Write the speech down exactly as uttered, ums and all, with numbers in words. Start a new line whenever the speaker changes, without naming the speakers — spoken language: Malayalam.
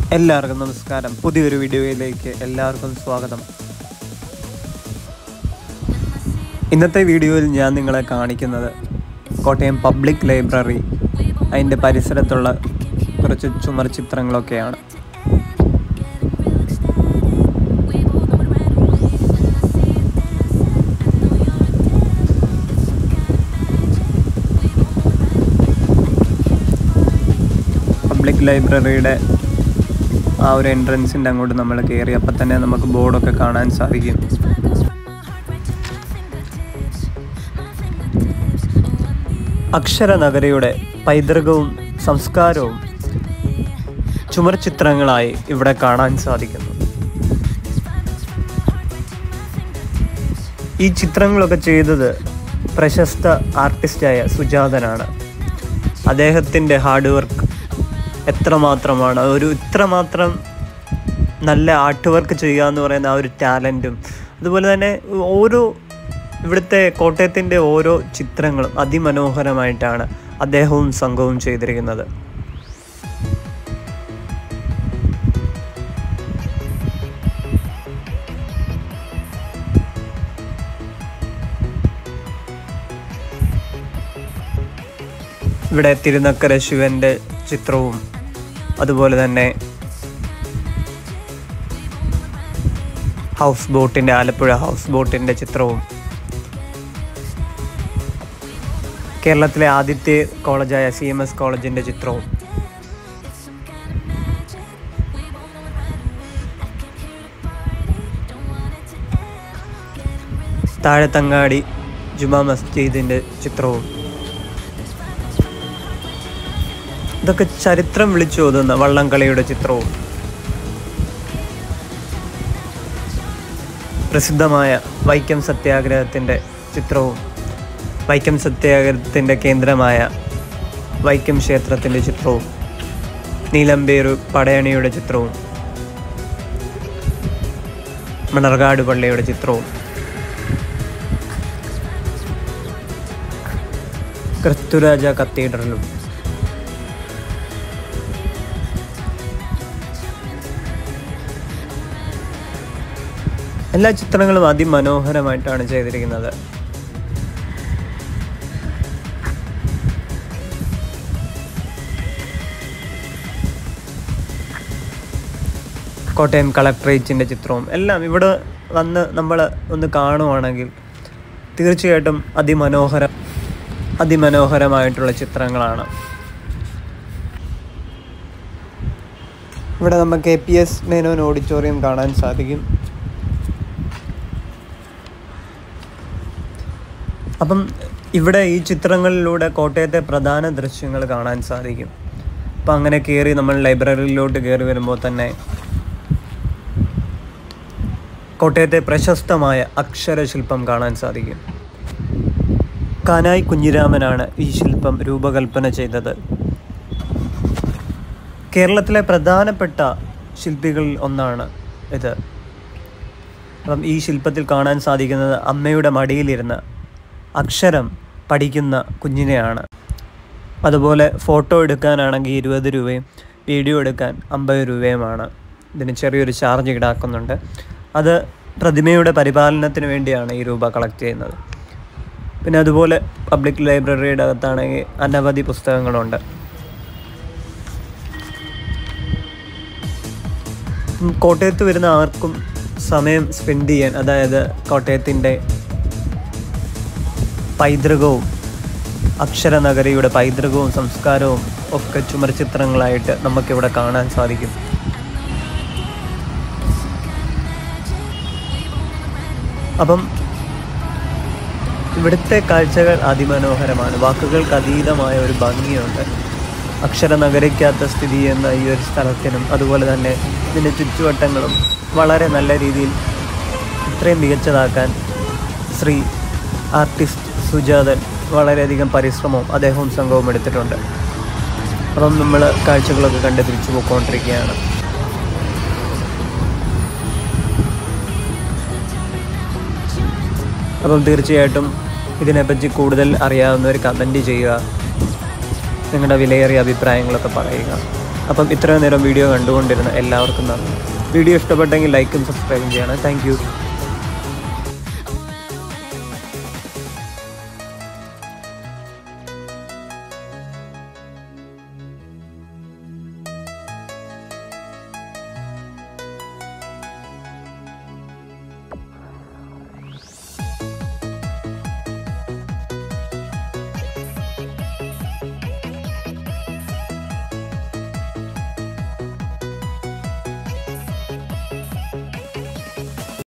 എല്ലാവർക്കും നമസ്കാരം. പുതിയൊരു വീഡിയോയിലേക്ക് എല്ലാവർക്കും സ്വാഗതം. ഇന്നത്തെ വീഡിയോയിൽ ഞാൻ നിങ്ങളെ കാണിക്കുന്നത് കോട്ടയം പബ്ലിക് ലൈബ്രറി, അതിൻ്റെ പരിസരത്തുള്ള കുറച്ച് ചുമർ ചിത്രങ്ങളൊക്കെയാണ്. പബ്ലിക് ലൈബ്രറിയുടെ ആ ഒരു എൻട്രൻസിൻ്റെ അങ്ങോട്ട് നമ്മൾ കയറി അപ്പം തന്നെ നമുക്ക് ബോർഡൊക്കെ കാണാൻ സാധിക്കും. അക്ഷരനഗരിയുടെ പൈതൃകവും സംസ്കാരവും ചുമർ ചിത്രങ്ങളായി ഇവിടെ കാണാൻ സാധിക്കുന്നു. ഈ ചിത്രങ്ങളൊക്കെ ചെയ്തത് പ്രശസ്ത ആർട്ടിസ്റ്റായ സുജാതനാണ്. അദ്ദേഹത്തിൻ്റെ ഹാർഡ് വർക്ക് എത്രമാത്രമാണ്, ഒരു ഇത്രമാത്രം നല്ല ആർട്ട് വർക്ക് ചെയ്യുക എന്ന് പറയുന്ന ആ ഒരു ടാലൻറ്റും, അതുപോലെ തന്നെ ഓരോ ഇവിടുത്തെ കോട്ടയത്തിൻ്റെ ഓരോ ചിത്രങ്ങളും അതിമനോഹരമായിട്ടാണ് അദ്ദേഹവും സംഘവും ചെയ്തിരിക്കുന്നത്. ഇവിടെ തിരുനക്കര ശിവൻ്റെ ചിത്രവും അതുപോലെ തന്നെ ഹൗസ് ബോട്ടിൻ്റെ ആലപ്പുഴ ഹൗസ് ബോട്ടിൻ്റെ ചിത്രവും കേരളത്തിലെ ആദ്യത്തെ കോളേജായ സി എം എസ് കോളേജിൻ്റെ ചിത്രവും താഴത്തങ്ങാടി ജുമാ മസ്ജിദിൻ്റെ ചിത്രവും, ഇതൊക്കെ ചരിത്രം വിളിച്ചോതുന്ന വള്ളംകളിയുടെ ചിത്രവും, പ്രസിദ്ധമായ വൈക്കം സത്യാഗ്രഹത്തിൻ്റെ ചിത്രവും, വൈക്കം സത്യാഗ്രഹത്തിൻ്റെ കേന്ദ്രമായ വൈക്കം ക്ഷേത്രത്തിൻ്റെ ചിത്രവും, നീലമ്പേരു പടയണിയുടെ ചിത്രവും, മണർകാട് പള്ളിയുടെ ചിത്രവും, ക്രിസ്തുരാജ കത്തീഡ്രലും, എല്ലാ ചിത്രങ്ങളും അതിമനോഹരമായിട്ടാണ് ചെയ്തിരിക്കുന്നത്. കോട്ടയം കളക്ട്രേറ്റിൻ്റെ ചിത്രവും എല്ലാം ഇവിടെ വന്ന് നമ്മൾ ഒന്ന് കാണുവാണെങ്കിൽ തീർച്ചയായിട്ടും അതിമനോഹര അതിമനോഹരമായിട്ടുള്ള ചിത്രങ്ങളാണ്. ഇവിടെ നമുക്ക് A P S Menon auditorium കാണാൻ സാധിക്കും. അപ്പം ഇവിടെ ഈ ചിത്രങ്ങളിലൂടെ കോട്ടയത്തെ പ്രധാന ദൃശ്യങ്ങൾ കാണാൻ സാധിക്കും. അപ്പം അങ്ങനെ കയറി നമ്മൾ ലൈബ്രറിയിലോട്ട് കയറി വരുമ്പോൾ തന്നെ കോട്ടയത്തെ പ്രശസ്തമായ അക്ഷരശില്പം കാണാൻ സാധിക്കും. കാനായി കുഞ്ഞിരാമനാണ് ഈ ശില്പം രൂപകൽപ്പന ചെയ്തത്. കേരളത്തിലെ പ്രധാനപ്പെട്ട ശില്പികളിൽ ഒന്നാണ് ഇത്. അപ്പം ഈ ശില്പത്തിൽ കാണാൻ സാധിക്കുന്നത് അമ്മയുടെ മടിയിലിരുന്ന് അക്ഷരം പഠിക്കുന്ന കുഞ്ഞിനെയാണ്. അതുപോലെ ഫോട്ടോ എടുക്കാനാണെങ്കിൽ ഇരുപത് രൂപയും വീഡിയോ എടുക്കാൻ അമ്പത് രൂപയുമാണ്. ഇതിന് ചെറിയൊരു ചാർജ് ഈടാക്കുന്നുണ്ട്. അത് പ്രതിമയുടെ പരിപാലനത്തിന് വേണ്ടിയാണ് ഈ രൂപ കളക്ട് ചെയ്യുന്നത്. പിന്നെ അതുപോലെ പബ്ലിക് ലൈബ്രറിയുടെ അകത്താണെങ്കിൽ അനവധി പുസ്തകങ്ങളുണ്ട്. കോട്ടയത്ത് വരുന്ന ആർക്കും സമയം സ്പെൻഡ് ചെയ്യാൻ, അതായത് കോട്ടയത്തിൻ്റെ പൈതൃകവും അക്ഷരനഗരിയുടെ പൈതൃകവും സംസ്കാരവും ഒക്കെ ചുമർ ചിത്രങ്ങളായിട്ട് നമുക്കിവിടെ കാണാൻ സാധിക്കും. അപ്പം ഇവിടുത്തെ കാഴ്ചകൾ അതിമനോഹരമാണ്. വാക്കുകൾക്ക് അതീതമായ ഒരു ഭംഗിയുണ്ട്. അക്ഷരനഗരിക്കകത്ത് സ്ഥിതി ചെയ്യുന്ന ഈ ഒരു സ്ഥലത്തിനും അതുപോലെ തന്നെ ഇതിൻ്റെ ചുറ്റുവട്ടങ്ങളും വളരെ നല്ല രീതിയിൽ ഇത്രയും മികച്ചതാക്കാൻ ശ്രീ ആർട്ടിസ്റ്റ് സുജാതൻ വളരെയധികം പരിശ്രമവും അദ്ദേഹവും സംഘവും എടുത്തിട്ടുണ്ട്. അപ്പം നമ്മൾ കാഴ്ചകളൊക്കെ കണ്ട് തിരിച്ചു പോയിക്കൊണ്ടിരിക്കുകയാണ്. അപ്പം തീർച്ചയായിട്ടും ഇതിനെപ്പറ്റി കൂടുതൽ അറിയാവുന്നവർ കമൻറ്റ് ചെയ്യുക, നിങ്ങളുടെ വിലയേറിയ അഭിപ്രായങ്ങളൊക്കെ പറയുക. അപ്പം ഇത്രയും നേരം വീഡിയോ കണ്ടുകൊണ്ടിരുന്ന എല്ലാവർക്കും നന്ദി. വീഡിയോ ഇഷ്ടപ്പെട്ടെങ്കിൽ ലൈക്കും സബ്സ്ക്രൈബും ചെയ്യണം. Thank U.